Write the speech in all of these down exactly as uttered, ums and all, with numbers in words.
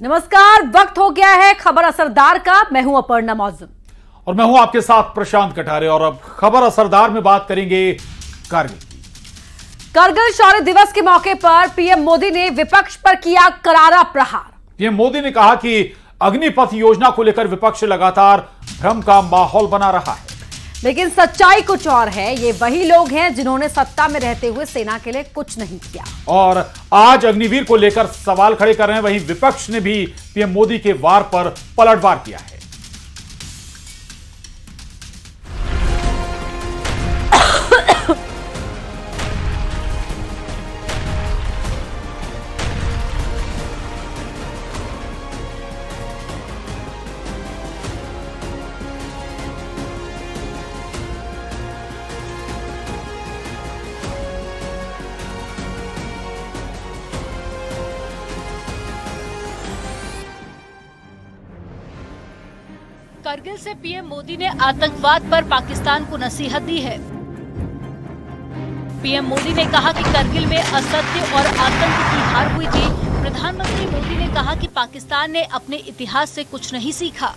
नमस्कार, वक्त हो गया है खबर असरदार का। मैं हूं अपर्णा मौजूम और मैं हूं आपके साथ प्रशांत कटारे। और अब खबर असरदार में बात करेंगे कारगिल की। कारगिल शौर्य दिवस के मौके पर पीएम मोदी ने विपक्ष पर किया करारा प्रहार। पीएम मोदी ने कहा कि अग्निपथ योजना को लेकर विपक्ष लगातार भ्रम का माहौल बना रहा है, लेकिन सच्चाई कुछ और है। ये वही लोग हैं जिन्होंने सत्ता में रहते हुए सेना के लिए कुछ नहीं किया और आज अग्निवीर को लेकर सवाल खड़े कर रहे हैं। वहीं विपक्ष ने भी पीएम मोदी के वार पर पलटवार किया है। कारगिल से पीएम मोदी ने आतंकवाद पर पाकिस्तान को नसीहत दी है। पीएम मोदी ने कहा कि कारगिल में असत्य और आतंक की हार हुई थी। प्रधानमंत्री मोदी ने कहा कि पाकिस्तान ने अपने इतिहास से कुछ नहीं सीखा।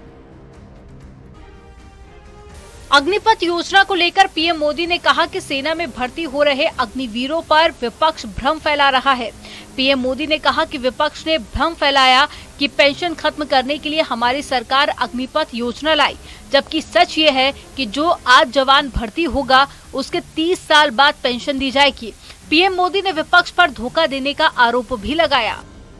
अग्निपथ योजना को लेकर पीएम मोदी ने कहा कि सेना में भर्ती हो रहे अग्निवीरों पर विपक्ष भ्रम फैला रहा है। पीएम मोदी ने कहा कि विपक्ष ने भ्रम फैलाया कि पेंशन खत्म करने के लिए हमारी सरकार अग्निपथ योजना लाई, जबकि सच ये है कि जो आज जवान भर्ती होगा उसके तीस साल बाद पेंशन दी जाएगी। पीएम मोदी ने विपक्ष पर धोखा देने का आरोप भी लगाया।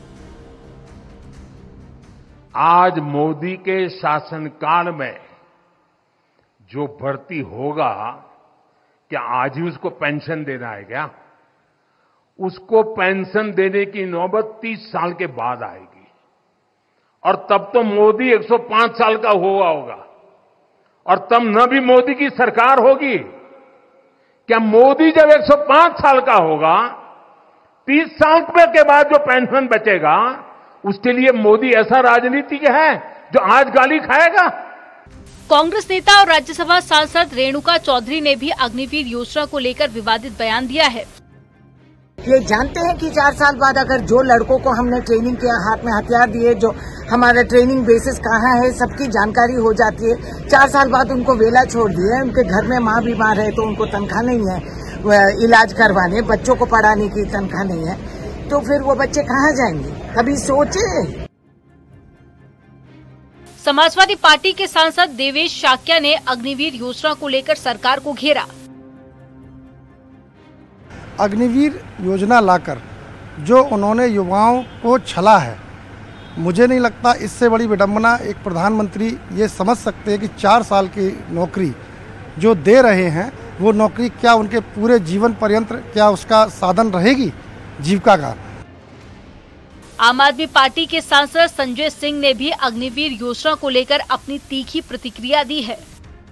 आज मोदी के शासनकाल में जो भर्ती होगा, क्या आज ही उसको पेंशन देना है क्या? उसको पेंशन देने की नौबत तीस साल के बाद आएगी और तब तो मोदी एक सौ पाँच साल का हुआ होगा और तब न भी मोदी की सरकार होगी। क्या मोदी जब एक सौ पाँच साल का होगा, तीस साल के बाद जो पेंशन बचेगा उसके लिए मोदी ऐसा राजनीतिक है जो आज गाली खाएगा? कांग्रेस नेता और राज्यसभा सांसद रेणुका चौधरी ने भी अग्निवीर योजना को लेकर विवादित बयान दिया है। ये जानते हैं कि चार साल बाद अगर जो लड़कों को हमने ट्रेनिंग किया, हाथ में हथियार दिए, जो हमारा ट्रेनिंग बेसिस कहाँ है सबकी जानकारी हो जाती है, चार साल बाद उनको वेला छोड़ दिए, उनके घर में माँ बीमार है तो उनको तनख्वाह नहीं है इलाज करवाने, बच्चों को पढ़ाने की तनख्वाह नहीं है, तो फिर वो बच्चे कहाँ जाएंगे? कभी सोचे? समाजवादी पार्टी के सांसद देवेश शाक्या ने अग्निवीर योजना को लेकर सरकार को घेरा। अग्निवीर योजना लाकर जो उन्होंने युवाओं को छला है, मुझे नहीं लगता इससे बड़ी विडंबना एक प्रधानमंत्री ये समझ सकते हैं कि चार साल की नौकरी जो दे रहे हैं वो नौकरी क्या उनके पूरे जीवन पर्यंत क्या उसका साधन रहेगी जीविका का। आम आदमी पार्टी के सांसद संजय सिंह ने भी अग्निवीर योजना को लेकर अपनी तीखी प्रतिक्रिया दी है।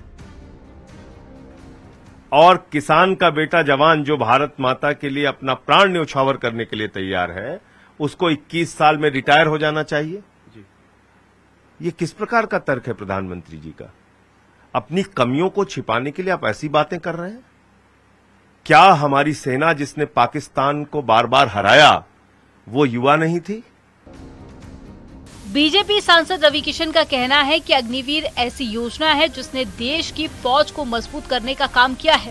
और किसान का बेटा जवान जो भारत माता के लिए अपना प्राण न्यौछावर करने के लिए तैयार है, उसको इक्कीस साल में रिटायर हो जाना चाहिए जी। ये किस प्रकार का तर्क है प्रधानमंत्री जी का? अपनी कमियों को छिपाने के लिए आप ऐसी बातें कर रहे हैं? क्या हमारी सेना जिसने पाकिस्तान को बार बार हराया वो युवा नहीं थी? बीजेपी सांसद रवि किशन का कहना है कि अग्निवीर ऐसी योजना है जिसने देश की फौज को मजबूत करने का काम किया है।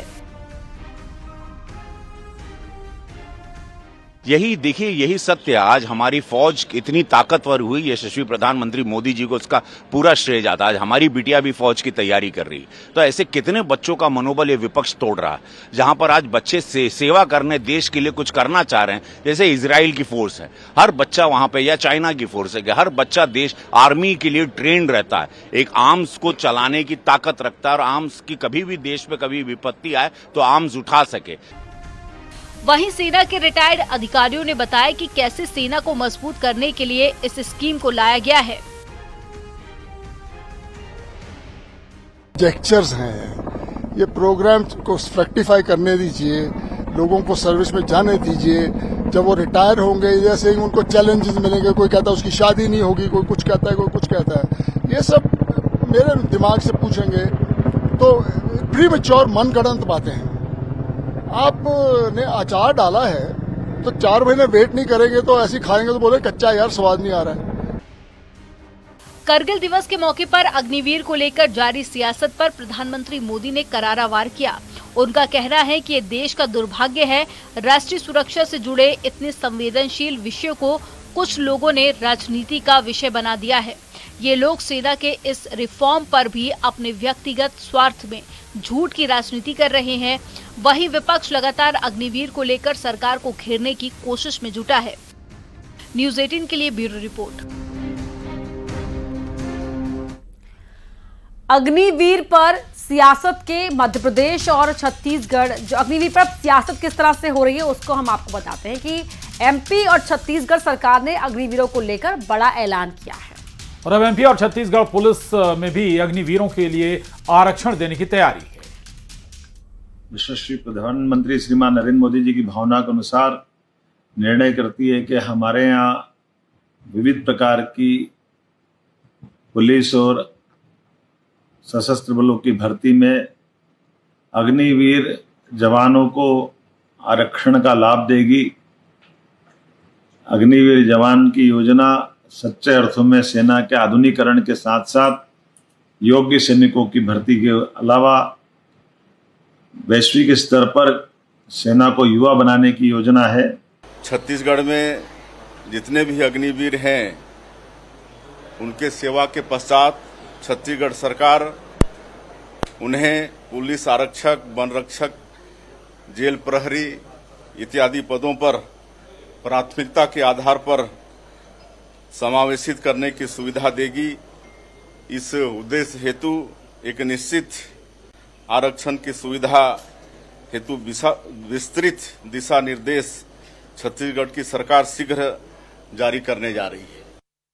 यही देखिए, यही सत्य। आज हमारी फौज इतनी ताकतवर हुई, यशस्वी प्रधानमंत्री मोदी जी को उसका पूरा श्रेय जाता है। आज हमारी बिटिया भी फौज की तैयारी कर रही, तो ऐसे कितने बच्चों का मनोबल ये विपक्ष तोड़ रहा है। जहां पर आज बच्चे से सेवा करने, देश के लिए कुछ करना चाह रहे हैं, जैसे इजराइल की फोर्स है, हर बच्चा वहां पे, या चाइना की फोर्स है, हर बच्चा देश आर्मी के लिए ट्रेंड रहता है, एक आर्म्स को चलाने की ताकत रखता है और आर्म्स की कभी भी देश में कभी विपत्ति आए तो आर्म्स उठा सके। वहीं सेना के रिटायर्ड अधिकारियों ने बताया कि कैसे सेना को मजबूत करने के लिए इस स्कीम को लाया गया है। जेक्चर्स हैं, ये प्रोग्राम को फ्रैक्टिफाई करने दीजिए, लोगों को सर्विस में जाने दीजिए। जब वो रिटायर होंगे, जैसे ही उनको चैलेंजेस मिलेंगे, कोई कहता है उसकी शादी नहीं होगी, कोई कुछ कहता है, कोई कुछ कहता है, ये सब मेरे दिमाग से पूछेंगे तो प्रीमेच्योर मनगढ़ंत बातें हैं। आपने अचार डाला है तो चार महीने वेट नहीं करेंगे तो ऐसे खाएंगे तो बोले कच्चा यार स्वाद नहीं आ रहा है। करगिल दिवस के मौके पर अग्निवीर को लेकर जारी सियासत पर प्रधानमंत्री मोदी ने करारा वार किया। उनका कहना है कि ये देश का दुर्भाग्य है, राष्ट्रीय सुरक्षा से जुड़े इतने संवेदनशील विषयों को कुछ लोगों ने राजनीति का विषय बना दिया है। ये लोग सेना के इस रिफॉर्म पर भी अपने व्यक्तिगत स्वार्थ में झूठ की राजनीति कर रहे हैं। वहीं विपक्ष लगातार अग्निवीर को लेकर सरकार को घेरने की कोशिश में जुटा है। न्यूज़ अठारह के लिए ब्यूरो रिपोर्ट। अग्निवीर पर सियासत के मध्य प्रदेश और छत्तीसगढ़, जो अग्निवीर पर सियासत किस तरह से हो रही है उसको हम आपको बताते हैं कि एमपी और छत्तीसगढ़ सरकार ने अग्निवीरों को लेकर बड़ा ऐलान किया है और अब एमपी और छत्तीसगढ़ पुलिस में भी अग्निवीरों के लिए आरक्षण देने की तैयारी है। यशस्वी प्रधानमंत्री श्रीमान नरेंद्र मोदी जी की भावना के अनुसार निर्णय करती है कि हमारे यहाँ विविध प्रकार की पुलिस और सशस्त्र बलों की भर्ती में अग्निवीर जवानों को आरक्षण का लाभ देगी। अग्निवीर जवान की योजना सच्चे अर्थों में सेना के आधुनिकीकरण के साथ साथ योग्य सैनिकों की भर्ती के अलावा वैश्विक स्तर पर सेना को युवा बनाने की योजना है। छत्तीसगढ़ में जितने भी अग्निवीर हैं उनके सेवा के पश्चात छत्तीसगढ़ सरकार उन्हें पुलिस आरक्षक, वन रक्षक, जेल प्रहरी इत्यादि पदों पर प्राथमिकता के आधार पर समावेशित करने की सुविधा देगी। इस उद्देश्य हेतु एक निश्चित आरक्षण की सुविधा हेतु विस्तृत दिशा निर्देश छत्तीसगढ़ की सरकार शीघ्र जारी करने जा रही है।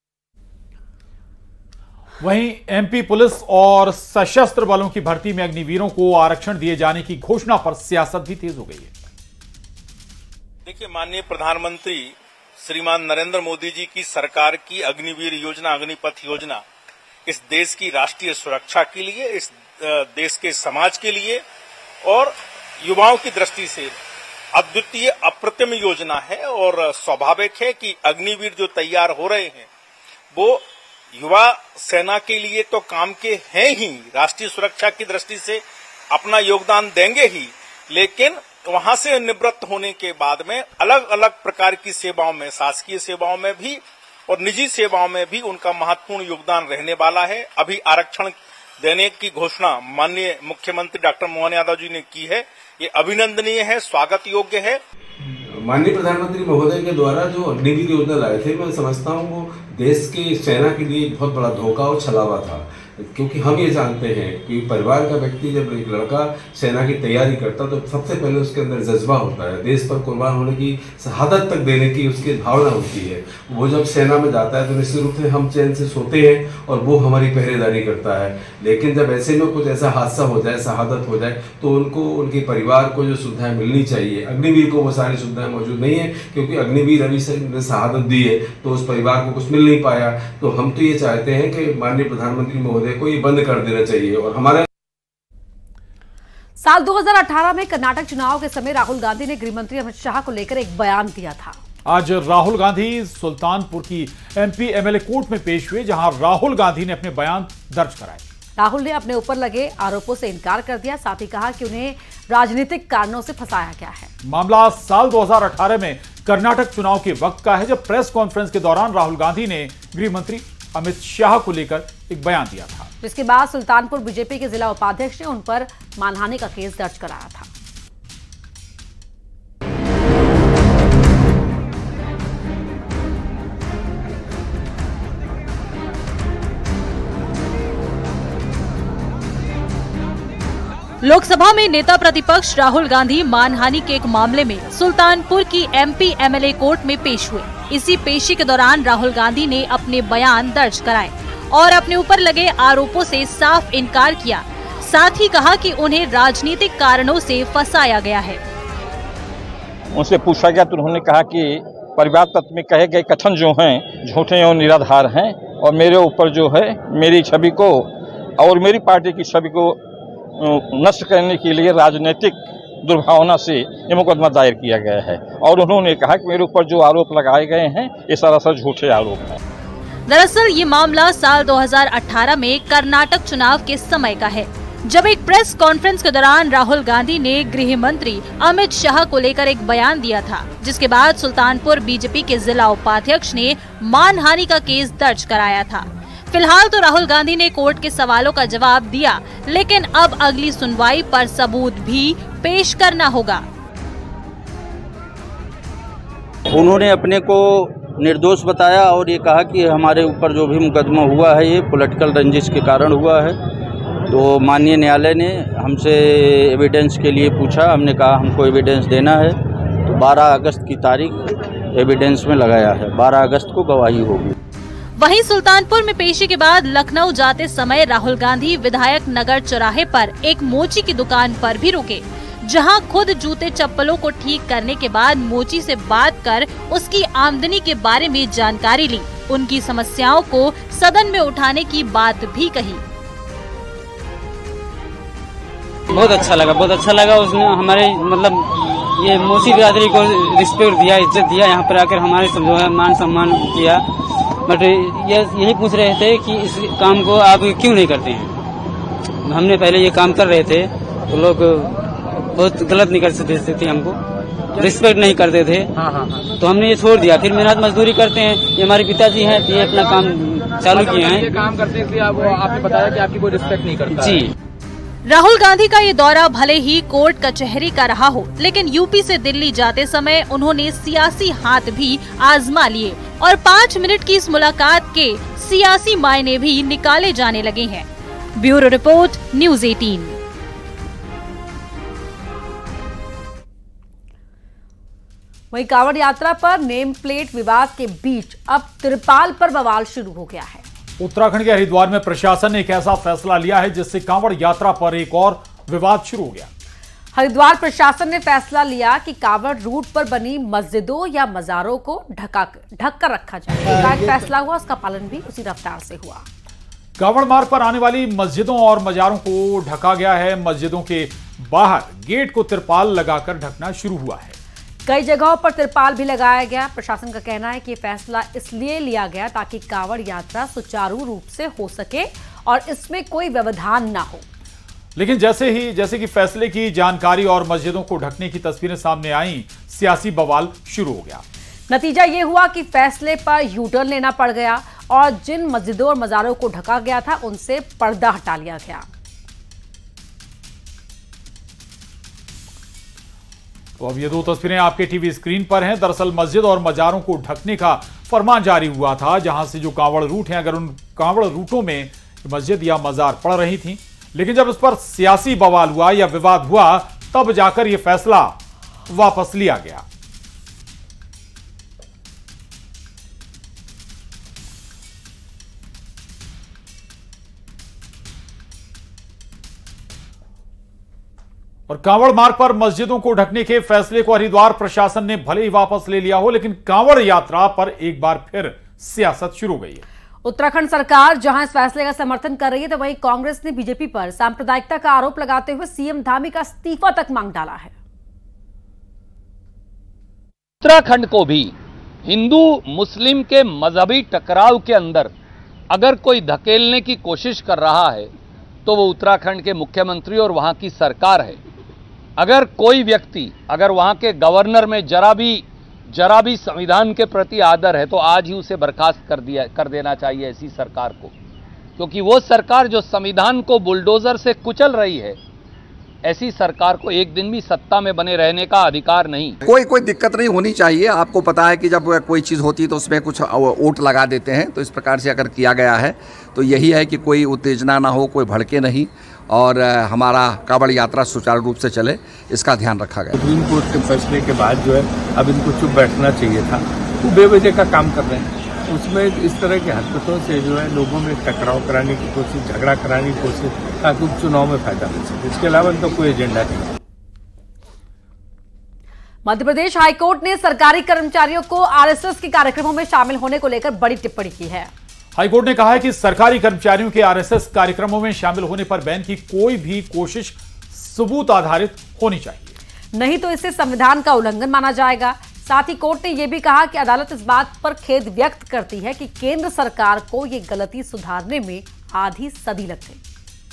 वहीं एमपी पुलिस और सशस्त्र बलों की भर्ती में अग्निवीरों को आरक्षण दिए जाने की घोषणा पर सियासत भी तेज हो गई है। देखिए, माननीय प्रधानमंत्री श्रीमान नरेंद्र मोदी जी की सरकार की अग्निवीर योजना, अग्निपथ योजना इस देश की राष्ट्रीय सुरक्षा के लिए, इस देश के समाज के लिए और युवाओं की दृष्टि से अद्वितीय अप्रतिम योजना है। और स्वाभाविक है कि अग्निवीर जो तैयार हो रहे हैं वो युवा सेना के लिए तो काम के हैं ही, राष्ट्रीय सुरक्षा की दृष्टि से अपना योगदान देंगे ही, लेकिन वहां से निवृत्त होने के बाद में अलग अलग प्रकार की सेवाओं में, शासकीय सेवाओं में भी और निजी सेवाओं में भी उनका महत्वपूर्ण योगदान रहने वाला है। अभी आरक्षण देने की घोषणा माननीय मुख्यमंत्री डॉक्टर मोहन यादव जी ने की है, ये अभिनंदनीय है, स्वागत योग्य है। माननीय प्रधानमंत्री महोदय के द्वारा जो अग्निवीर योजना लाए थे, मैं समझता हूँ वो देश के सेना के लिए बहुत बड़ा धोखा और छलावा था, क्योंकि हम ये जानते हैं कि परिवार का व्यक्ति जब एक लड़का सेना की तैयारी करता तो सबसे पहले उसके अंदर जज्बा होता है, देश पर कुर्बान होने की, शहादत तक देने की उसकी भावना होती है। वो जब सेना में जाता है तो निश्चित रूप से हम चैन से सोते हैं और वो हमारी पहरेदारी करता है। लेकिन जब ऐसे में कुछ ऐसा हादसा हो जाए, शहादत हो जाए, तो उनको, उनके परिवार को जो सुविधाएं मिलनी चाहिए, अग्निवीर को वो सारी सुविधाएं मौजूद नहीं है, क्योंकि अग्निवीर अभी से शहादत दी है तो उस परिवार को कुछ मिल नहीं पाया। तो हम तो ये चाहते हैं कि माननीय प्रधानमंत्री महोदय को ये बंद कर देना चाहिए। और हमारे साल दो हज़ार अठारह में कर्नाटक चुनाव के समय राहुल गांधी ने गृहमंत्री अमित शाह को लेकर एक बयान दिया था। आज राहुल गांधी सुल्तानपुर की एमपी एमएलए कोर्ट में पेश हुए, जहां राहुल गांधी ने अपने बयान दर्ज कराए। राहुल ने अपने ऊपर लगे आरोपों से इनकार कर दिया, साथ ही कहा कि उन्हें राजनीतिक कारणों से फंसाया गया है। मामला साल दो हज़ार अठारह में कर्नाटक चुनाव के वक्त का है, जब प्रेस कॉन्फ्रेंस के दौरान राहुल गांधी ने गृहमंत्री अमित शाह को लेकर एक बयान दिया था, जिसके बाद सुल्तानपुर बीजेपी के जिला उपाध्यक्ष ने उन पर मानहानि का केस दर्ज कराया था। लोकसभा में नेता प्रतिपक्ष राहुल गांधी मानहानि के एक मामले में सुल्तानपुर की एमपी एमएलए कोर्ट में पेश हुए। इसी पेशी के दौरान राहुल गांधी ने अपने बयान दर्ज कराए और अपने ऊपर लगे आरोपों से साफ इनकार किया। साथ ही कहा कि उन्हें राजनीतिक कारणों से फंसाया गया है। उनसे पूछा गया तो उन्होंने कहा कि परिवार तत्व में कहे गए कथन जो हैं झूठे और निराधार हैं और मेरे ऊपर जो है मेरी छवि को और मेरी पार्टी की छवि को नष्ट करने के लिए राजनीतिक दुर्भावना से ये मुकदमा दायर किया गया है और उन्होंने कहा कि मेरे ऊपर जो आरोप लगाए गए हैं ये सरासर झूठे आरोप हैं। दरअसल ये मामला साल दो हज़ार अठारह में कर्नाटक चुनाव के समय का है, जब एक प्रेस कॉन्फ्रेंस के दौरान राहुल गांधी ने गृह मंत्री अमित शाह को लेकर एक बयान दिया था, जिसके बाद सुल्तानपुर बीजेपी के जिला उपाध्यक्ष ने मानहानि का केस दर्ज कराया था। फिलहाल तो राहुल गांधी ने कोर्ट के सवालों का जवाब दिया, लेकिन अब अगली सुनवाई पर सबूत भी पेश करना होगा। उन्होंने अपने को निर्दोष बताया और ये कहा कि हमारे ऊपर जो भी मुकदमा हुआ है ये पॉलिटिकल रंजिश के कारण हुआ है। तो माननीय न्यायालय ने हमसे एविडेंस के लिए पूछा, हमने कहा हमको एविडेंस देना है, तो बारह अगस्त की तारीख एविडेंस में लगाया है, बारह अगस्त को गवाही होगी। वहीं सुल्तानपुर में पेशी के बाद लखनऊ जाते समय राहुल गांधी विधायक नगर चौराहे पर एक मोची की दुकान पर भी रुके, जहां खुद जूते चप्पलों को ठीक करने के बाद मोची से बात कर उसकी आमदनी के बारे में जानकारी ली, उनकी समस्याओं को सदन में उठाने की बात भी कही। बहुत अच्छा लगा, बहुत अच्छा लगा। उसने हमारे मतलब ये मोची बिरादरी को रिस्पेक्ट दिया, इज्जत दिया, यहाँ पर आकर हमारे जो है मान सम्मान किया। बट ये यही पूछ रहे थे कि इस काम को आप क्यों नहीं करते हैं। हमने पहले ये काम कर रहे थे तो लोग बहुत गलत नहीं कर सकते थे, हमको रिस्पेक्ट नहीं करते थे। हाँ हाँ हाँ। तो हमने ये छोड़ दिया। फिर मेहनत मजदूरी करते हैं, ये हमारे पिताजी हैं, ये अपना काम चालू किए हैं। ये काम करते हैं, आप आपने बताया कि आपकी कोई रिस्पेक्ट नहीं करता जी। राहुल गांधी का ये दौरा भले ही कोर्ट कचहरी का रहा हो, लेकिन यूपी से दिल्ली जाते समय उन्होंने सियासी हाथ भी आजमा लिए और पाँच मिनट की इस मुलाकात के सियासी मायने भी निकाले जाने लगे हैं। ब्यूरो रिपोर्ट, न्यूज़ अठारह। वहीं कांवड़ यात्रा पर नेम प्लेट विवाद के बीच अब तिरपाल पर बवाल शुरू हो गया है। उत्तराखंड के हरिद्वार में प्रशासन ने एक ऐसा फैसला लिया है जिससे कांवड़ यात्रा पर एक और विवाद शुरू हो गया। हरिद्वार प्रशासन ने फैसला लिया कि कांवड़ रूट पर बनी मस्जिदों या मजारों को ढका ढक कर रखा जाए। का एक फैसला हुआ, उसका पालन भी उसी रफ्तार से हुआ। कांवड़ मार्ग पर आने वाली मस्जिदों और मजारों को ढका गया है। मस्जिदों के बाहर गेट को तिरपाल लगाकर ढकना शुरू हुआ है। कई जगहों पर तिरपाल भी लगाया गया। प्रशासन का कहना है कि फैसला इसलिए लिया गया ताकि कांवड़ यात्रा सुचारू रूप से हो सके और इसमें कोई व्यवधान ना हो। लेकिन जैसे ही जैसे कि फैसले की जानकारी और मस्जिदों को ढकने की तस्वीरें सामने आई, सियासी बवाल शुरू हो गया। नतीजा ये हुआ कि फैसले पर यू टर्न लेना पड़ गया और जिन मस्जिदों और मजारों को ढका गया था उनसे पर्दा हटा लिया गया। तो अब ये दो तस्वीरें आपके टीवी स्क्रीन पर हैं। दरअसल मस्जिद और मजारों को ढकने का फरमान जारी हुआ था, जहां से जो कांवड़ रूट हैं, अगर उन कांवड़ रूटों में मस्जिद या मजार पड़ रही थी, लेकिन जब इस पर सियासी बवाल हुआ या विवाद हुआ तब जाकर यह फैसला वापस लिया गया। और कांवड़ मार्ग पर मस्जिदों को ढकने के फैसले को हरिद्वार प्रशासन ने भले ही वापस ले लिया हो, लेकिन कांवड़ यात्रा पर एक बार फिर सियासत शुरू हो गई है। उत्तराखंड सरकार जहां इस फैसले का समर्थन कर रही है, तो वहीं कांग्रेस ने बीजेपी पर सांप्रदायिकता का आरोप लगाते हुए सीएम धामी का इस्तीफा तक मांग डाला है। उत्तराखंड को भी हिंदू मुस्लिम के मजहबी टकराव के अंदर अगर कोई धकेलने की कोशिश कर रहा है तो वो उत्तराखंड के मुख्यमंत्री और वहां की सरकार है। अगर कोई व्यक्ति, अगर वहां के गवर्नर में जरा भी जरा भी संविधान के प्रति आदर है तो आज ही उसे बर्खास्त कर दिया कर देना चाहिए ऐसी सरकार को, क्योंकि वो सरकार जो संविधान को बुलडोजर से कुचल रही है, ऐसी सरकार को एक दिन भी सत्ता में बने रहने का अधिकार नहीं। कोई कोई दिक्कत नहीं होनी चाहिए। आपको पता है कि जब कोई चीज़ होती है तो उसमें कुछ वोट लगा देते हैं, तो इस प्रकार से अगर किया गया है तो यही है कि कोई उत्तेजना ना हो, कोई भड़के नहीं और हमारा कांवड़ यात्रा सुचारू रूप से चले, इसका ध्यान रखा गया। सुप्रीम कोर्ट के फैसले के बाद जो है अब इनको चुप बैठना चाहिए था। वो बेवजह का काम कर रहे हैं, उसमें इस तरह के हरकतों से जो है लोगों में टकराव कराने की कोशिश, झगड़ा कराने की कोशिश, ताकि उपचुनाव में फायदा मिल सके। इसके अलावा इनका कोई एजेंडा नहीं। मध्य प्रदेश हाईकोर्ट ने सरकारी कर्मचारियों को आरएसएस के कार्यक्रमों में शामिल होने को लेकर बड़ी टिप्पणी की है। हाईकोर्ट ने कहा है कि सरकारी कर्मचारियों के आरएसएस कार्यक्रमों में शामिल होने पर बैन की कोई भी कोशिश सबूत आधारित होनी चाहिए। नहीं तो इसे संविधान का उल्लंघन माना जाएगा। साथ ही कोर्ट ने यह भी कहा कि अदालत इस बात पर खेद व्यक्त करती है कि केंद्र सरकार को यह गलती सुधारने में आधी सदी लग गई।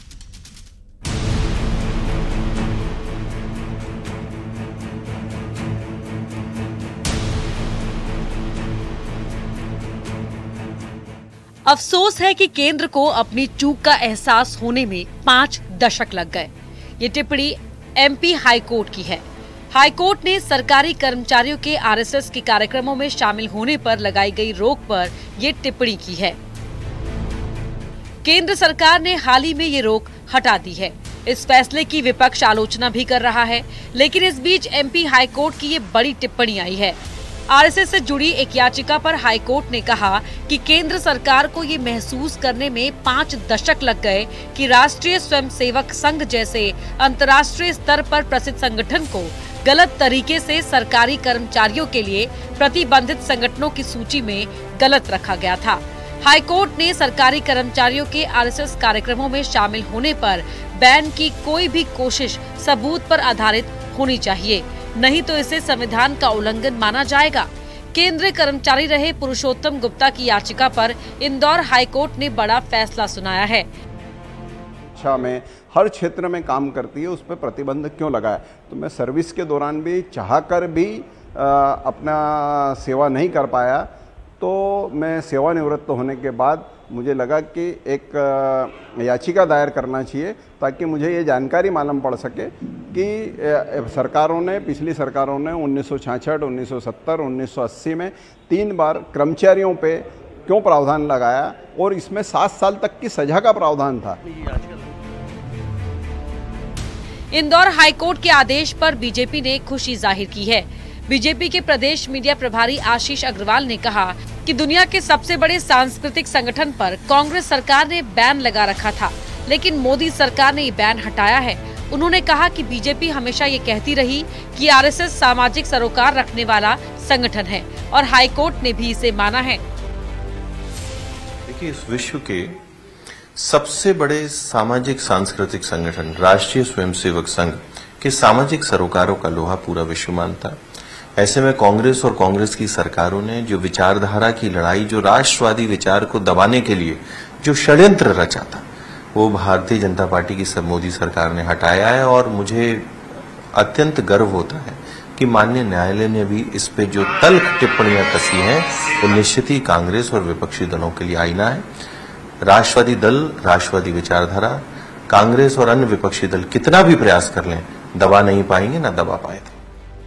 अफसोस है कि केंद्र को अपनी चूक का एहसास होने में पांच दशक लग गए। ये टिप्पणी एमपी हाईकोर्ट की है। हाईकोर्ट ने सरकारी कर्मचारियों के आरएसएस के कार्यक्रमों में शामिल होने पर लगाई गई रोक पर ये टिप्पणी की है। केंद्र सरकार ने हाल ही में ये रोक हटा दी है। इस फैसले की विपक्ष आलोचना भी कर रहा है, लेकिन इस बीच एमपी हाईकोर्ट की ये बड़ी टिप्पणी आई है। आरएसएस से जुड़ी एक याचिका पर हाईकोर्ट ने कहा कि केंद्र सरकार को ये महसूस करने में पांच दशक लग गए कि राष्ट्रीय स्वयंसेवक संघ जैसे अंतर्राष्ट्रीय स्तर पर प्रसिद्ध संगठन को गलत तरीके से सरकारी कर्मचारियों के लिए प्रतिबंधित संगठनों की सूची में गलत रखा गया था। हाईकोर्ट ने सरकारी कर्मचारियों के आरएसएस कार्यक्रमों में शामिल होने पर बैन की कोई भी कोशिश सबूत पर आधारित होनी चाहिए, नहीं तो इसे संविधान का उल्लंघन माना जाएगा। केंद्रीय कर्मचारी रहे पुरुषोत्तम गुप्ता की याचिका पर इंदौर हाईकोर्ट ने बड़ा फैसला सुनाया है। शिक्षा में हर क्षेत्र में काम करती है, उस पर प्रतिबंध क्यों लगाया? तो मैं सर्विस के दौरान भी चाहकर भी आ, अपना सेवा नहीं कर पाया, तो मैं सेवानिवृत्त होने के बाद मुझे लगा कि एक याचिका दायर करना चाहिए ताकि मुझे ये जानकारी मालूम पड़ सके कि सरकारों ने पिछली सरकारों ने उन्नीस सौ छियासठ, उन्नीस सौ सत्तर, उन्नीस सौ अस्सी में तीन बार कर्मचारियों पे क्यों प्रावधान लगाया और इसमें सात साल तक की सजा का प्रावधान था। इंदौर हाईकोर्ट के आदेश पर बीजेपी ने खुशी जाहिर की है। बीजेपी के प्रदेश मीडिया प्रभारी आशीष अग्रवाल ने कहा कि दुनिया के सबसे बड़े सांस्कृतिक संगठन पर कांग्रेस सरकार ने बैन लगा रखा था, लेकिन मोदी सरकार ने ये बैन हटाया है। उन्होंने कहा कि बीजेपी हमेशा ये कहती रही कि आरएसएस सामाजिक सरोकार रखने वाला संगठन है और हाईकोर्ट ने भी इसे माना है। देखिए, इस विश्व के सबसे बड़े सामाजिक सांस्कृतिक संगठन राष्ट्रीय स्वयंसेवक संघ के सामाजिक सरोकारों का लोहा पूरा विश्व मानता। ऐसे में कांग्रेस और कांग्रेस की सरकारों ने जो विचारधारा की लड़ाई, जो राष्ट्रवादी विचार को दबाने के लिए जो षड्यंत्र रचा था, वो भारतीय जनता पार्टी की सब मोदी सरकार ने हटाया है। और मुझे अत्यंत गर्व होता है कि माननीय न्यायालय ने भी इस पे जो तल्ख टिप्पणियां कसी हैं, वो निश्चित ही कांग्रेस और विपक्षी दलों के लिए आईना है। राष्ट्रवादी दल, राष्ट्रवादी विचारधारा, कांग्रेस और अन्य विपक्षी दल कितना भी प्रयास कर लें, दबा नहीं पाएंगे, ना दबा पाए थे।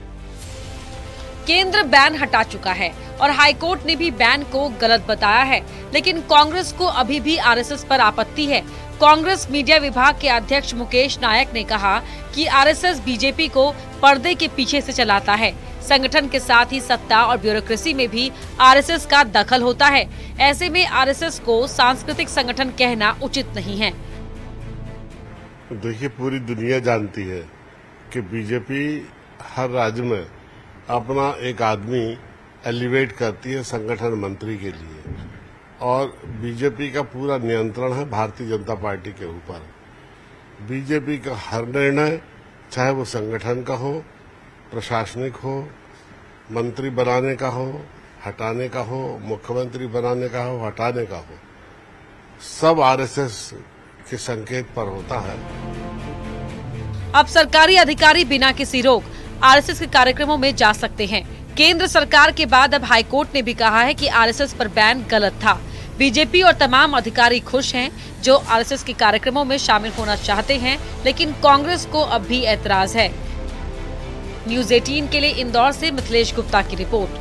केंद्र बैन हटा चुका है और हाईकोर्ट ने भी बैन को गलत बताया है, लेकिन कांग्रेस को अभी भी आरएसएस पर आपत्ति है। कांग्रेस मीडिया विभाग के अध्यक्ष मुकेश नायक ने कहा कि आरएसएस बीजेपी को पर्दे के पीछे से चलाता है। संगठन के साथ ही सत्ता और ब्यूरोक्रेसी में भी आरएसएस का दखल होता है। ऐसे में आरएसएस को सांस्कृतिक संगठन कहना उचित नहीं है। देखिए, पूरी दुनिया जानती है कि बीजेपी हर राज्य में अपना एक आदमी एलिवेट करती है संगठन मंत्री के लिए, और बीजेपी का पूरा नियंत्रण है भारतीय जनता पार्टी के ऊपर। बीजेपी का हर निर्णय, चाहे वो संगठन का हो, प्रशासनिक हो, मंत्री बनाने का हो, हटाने का हो, मुख्यमंत्री बनाने का हो, हटाने का हो, सब आरएसएस के संकेत पर होता है। अब सरकारी अधिकारी बिना किसी रोक आरएसएस के कार्यक्रमों में जा सकते हैं। केंद्र सरकार के बाद अब हाईकोर्ट ने भी कहा है कि आरएसएस पर बैन गलत था। बीजेपी और तमाम अधिकारी खुश हैं जो आरएसएस के कार्यक्रमों में शामिल होना चाहते हैं, लेकिन कांग्रेस को अब भी ऐतराज है। न्यूज़ अठारह के लिए इंदौर से मिथिलेश गुप्ता की रिपोर्ट।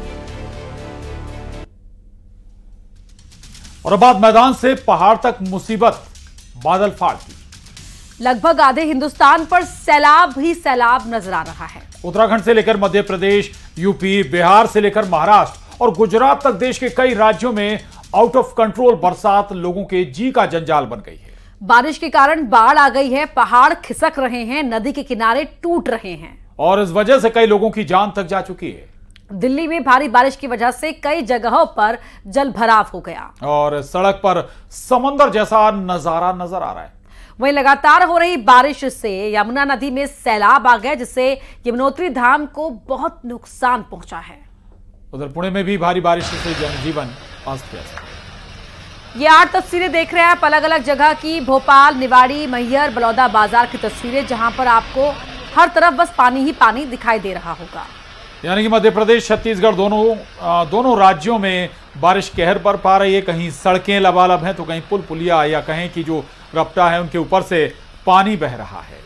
और अब मैदान से पहाड़ तक मुसीबत बादल फाड़ती। लगभग आधे हिंदुस्तान पर सैलाब ही सैलाब नजर आ रहा है। उत्तराखंड से लेकर मध्य प्रदेश, यूपी, बिहार से लेकर महाराष्ट्र और गुजरात तक देश के कई राज्यों में आउट ऑफ कंट्रोल बरसात लोगों के जी का जंजाल बन गई है। बारिश के कारण बाढ़ आ गई है, पहाड़ खिसक रहे हैं, नदी के किनारे टूट रहे हैं और इस वजह से कई लोगों की जान तक जा चुकी है। दिल्ली में भारी बारिश की वजह से कई जगहों पर जल भराव हो गया और सड़क पर समंदर जैसा नजारा नजर आ रहा है। वहीं लगातार हो रही बारिश से यमुना नदी में सैलाब आ गया, जिससे यमुनोत्री धाम को बहुत नुकसान पहुंचा है। उधर पुणे में भी भारी बारिश से जनजीवन अस्त व्यस्त। ये आठ तस्वीरें देख रहे हैं आप अलग अलग जगह की, भोपाल, निवाड़ी, मैहर, बलौदा बाजार की तस्वीरें, जहां पर आपको हर तरफ बस पानी ही पानी दिखाई दे रहा होगा। यानी कि मध्य प्रदेश, छत्तीसगढ़ दोनों दोनों राज्यों में बारिश कहर पर पा रही है। कहीं सड़कें लबालब हैं तो कहीं पुल पुलिया या कहें कि जो रपटा है उनके ऊपर से पानी बह रहा है।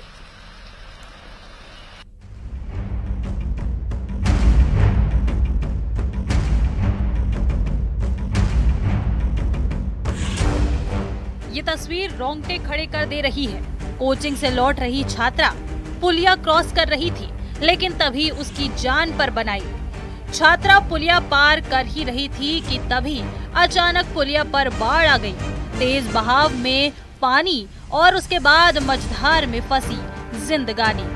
ये तस्वीर रोंगटे खड़े कर दे रही है। कोचिंग से लौट रही छात्रा पुलिया क्रॉस कर रही थी, लेकिन तभी उसकी जान पर बनाई। छात्रा पुलिया पार कर ही रही थी कि तभी अचानक पुलिया पर बाढ़ आ गई। तेज बहाव में पानी और उसके बाद मझधार में फंसी जिंदगानी।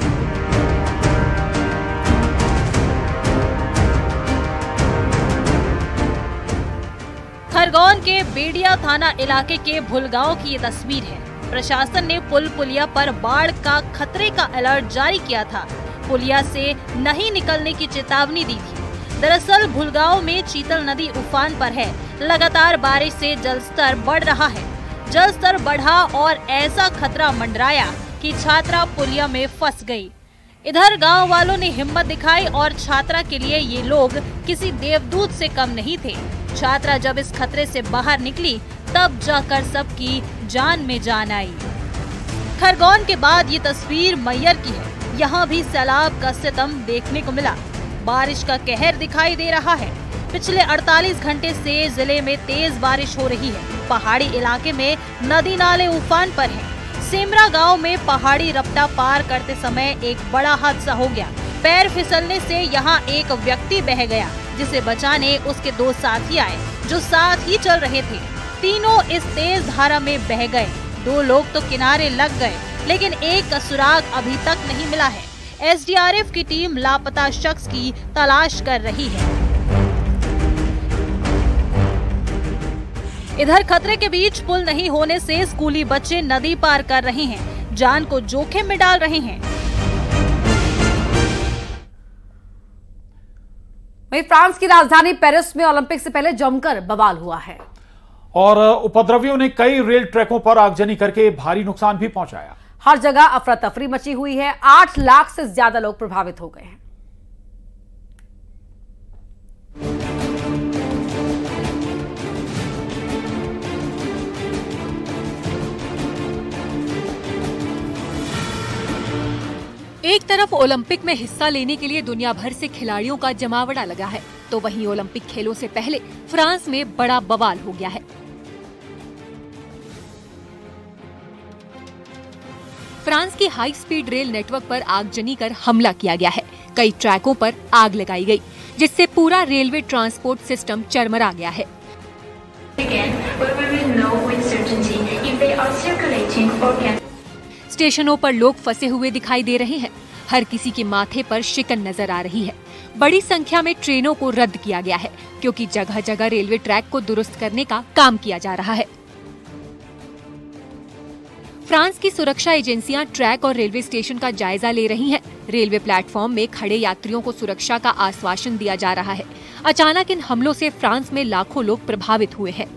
खरगोन के बेडिया थाना इलाके के भुलगांव की ये तस्वीर है। प्रशासन ने पुल पुलिया पर बाढ़ का खतरे का अलर्ट जारी किया था। पुलिया से नहीं निकलने की चेतावनी दी थी। दरअसल भुलगांव में चीतल नदी उफान पर है। लगातार बारिश से जलस्तर बढ़ रहा है। जलस्तर बढ़ा और ऐसा खतरा मंडराया कि छात्रा पुलिया में फंस गई। इधर गांव वालों ने हिम्मत दिखाई और छात्रा के लिए ये लोग किसी देवदूत से कम नहीं थे। छात्रा जब इस खतरे से बाहर निकली तब जाकर सबकी जान में जान आई। खरगोन के बाद ये तस्वीर मैहर की है। यहाँ भी सैलाब का सितम देखने को मिला। बारिश का कहर दिखाई दे रहा है। पिछले अड़तालीस घंटे से जिले में तेज बारिश हो रही है। पहाड़ी इलाके में नदी नाले उफान पर हैं। सेमरा गांव में पहाड़ी रपटा पार करते समय एक बड़ा हादसा हो गया। पैर फिसलने से यहां एक व्यक्ति बह गया, जिसे बचाने उसके दो साथी आए जो साथ ही चल रहे थे। तीनों इस तेज धारा में बह गए। दो लोग तो किनारे लग गए, लेकिन एक का सुराग अभी तक नहीं मिला है। एस डी आर एफ की टीम लापता शख्स की तलाश कर रही है। इधर खतरे के बीच पुल नहीं होने से स्कूली बच्चे नदी पार कर रहे हैं, जान को जोखिम में डाल रहे हैं। वहीं फ्रांस की राजधानी पेरिस में ओलंपिक से पहले जमकर बवाल हुआ है और उपद्रवियों ने कई रेल ट्रैकों पर आगजनी करके भारी नुकसान भी पहुंचाया। हर जगह अफरा तफरी मची हुई है। आठ लाख से ज्यादा लोग प्रभावित हो गए हैं। एक तरफ ओलंपिक में हिस्सा लेने के लिए दुनिया भर से खिलाड़ियों का जमावड़ा लगा है, तो वहीं ओलंपिक खेलों से पहले फ्रांस में बड़ा बवाल हो गया है। फ्रांस की हाई स्पीड रेल नेटवर्क पर आगजनी कर हमला किया गया है। कई ट्रैकों पर आग लगाई गई, जिससे पूरा रेलवे ट्रांसपोर्ट सिस्टम चरमरा गया है। स्टेशनों पर लोग फंसे हुए दिखाई दे रहे हैं। हर किसी के माथे पर शिकन नजर आ रही है। बड़ी संख्या में ट्रेनों को रद्द किया गया है, क्योंकि जगह जगह रेलवे ट्रैक को दुरुस्त करने का काम किया जा रहा है। फ्रांस की सुरक्षा एजेंसियां ट्रैक और रेलवे स्टेशन का जायजा ले रही हैं। रेलवे प्लेटफॉर्म में खड़े यात्रियों को सुरक्षा का आश्वासन दिया जा रहा है। अचानक इन हमलों से फ्रांस में लाखों लोग प्रभावित हुए हैं।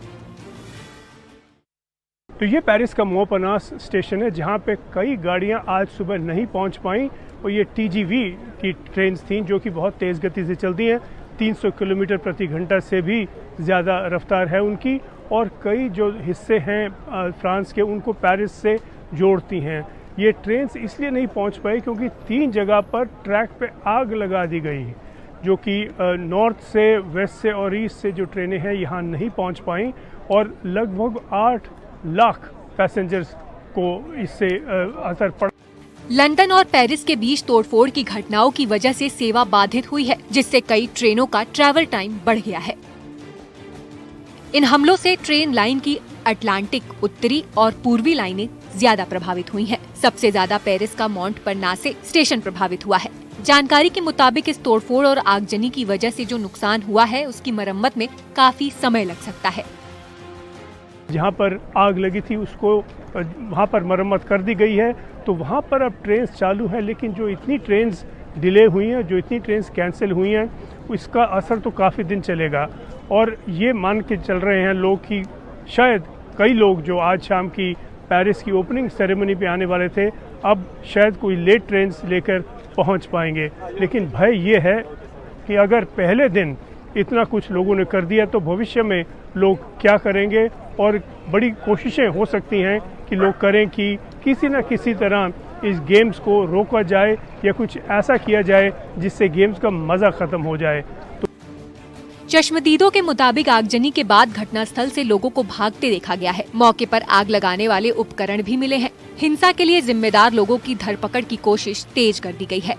तो ये पेरिस का मोपनास स्टेशन है, जहाँ पे कई गाड़ियाँ आज सुबह नहीं पहुँच पाई और ये टी जी वी की ट्रेन थी जो कि बहुत तेज़ गति से चलती हैं। तीन सौ किलोमीटर प्रति घंटा से भी ज़्यादा रफ्तार है उनकी, और कई जो हिस्से हैं फ्रांस के उनको पेरिस से जोड़ती हैं। ये ट्रेन इसलिए नहीं पहुंच पाई क्योंकि तीन जगह पर ट्रैक पे आग लगा दी गई, जो कि नॉर्थ से, वेस्ट से और ईस्ट से जो ट्रेनें हैं यहाँ नहीं पहुंच पाई, और लगभग आठ लाख पैसेंजर्स को इससे असर पड़ा। लंदन और पेरिस के बीच तोड़फोड़ की घटनाओं की वजह से सेवा बाधित हुई है, जिससे कई ट्रेनों का ट्रैवल टाइम बढ़ गया है। इन हमलों से ट्रेन लाइन की अटलांटिक उत्तरी और पूर्वी लाइनें ज्यादा प्रभावित हुई हैं। सबसे ज्यादा पेरिस का मोंट परनासे स्टेशन प्रभावित हुआ है। जानकारी के मुताबिक इस तोड़फोड़ और आगजनी की वजह से जो नुकसान हुआ है उसकी मरम्मत में काफी समय लग सकता है। जहाँ पर आग लगी थी उसको वहाँ पर मरम्मत कर दी गई है, तो वहाँ पर अब ट्रेन चालू है। लेकिन जो इतनी ट्रेन डिले हुई हैं, जो इतनी ट्रेन कैंसिल हुई हैं, इसका असर तो काफ़ी दिन चलेगा। और ये मान के चल रहे हैं लोग कि शायद कई लोग जो आज शाम की पेरिस की ओपनिंग सेरेमनी पे आने वाले थे, अब शायद कोई लेट ट्रेन लेकर पहुंच पाएंगे। लेकिन भय ये है कि अगर पहले दिन इतना कुछ लोगों ने कर दिया तो भविष्य में लोग क्या करेंगे। और बड़ी कोशिशें हो सकती हैं कि लोग करें कि किसी न किसी तरह इस गेम्स को रोका जाए या कुछ ऐसा किया जाए जिससे गेम्स का मजा खत्म हो जाए। तो चश्मदीदों के मुताबिक आगजनी के बाद घटनास्थल से लोगों को भागते देखा गया है। मौके पर आग लगाने वाले उपकरण भी मिले हैं। हिंसा के लिए जिम्मेदार लोगों की धरपकड़ की कोशिश तेज कर दी गई है।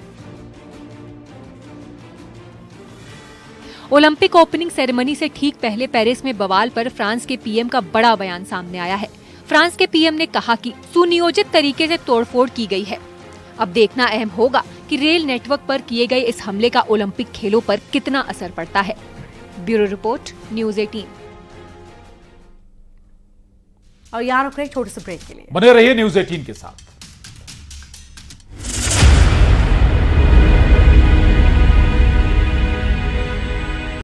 ओलंपिक ओपनिंग सेरेमनी से ठीक पहले पेरिस में बवाल पर फ्रांस के पीएम का बड़ा बयान सामने आया है। फ्रांस के पीएम ने कहा कि सुनियोजित तरीके से तोड़फोड़ की गई है। अब देखना अहम होगा कि रेल नेटवर्क पर किए गए इस हमले का ओलंपिक खेलों पर कितना असर पड़ता है। ब्यूरो रिपोर्ट, न्यूज़ अठारह। और यहाँ रुक रहे छोटे से ब्रेक के लिए। बने रहिए न्यूज़ अठारह के साथ।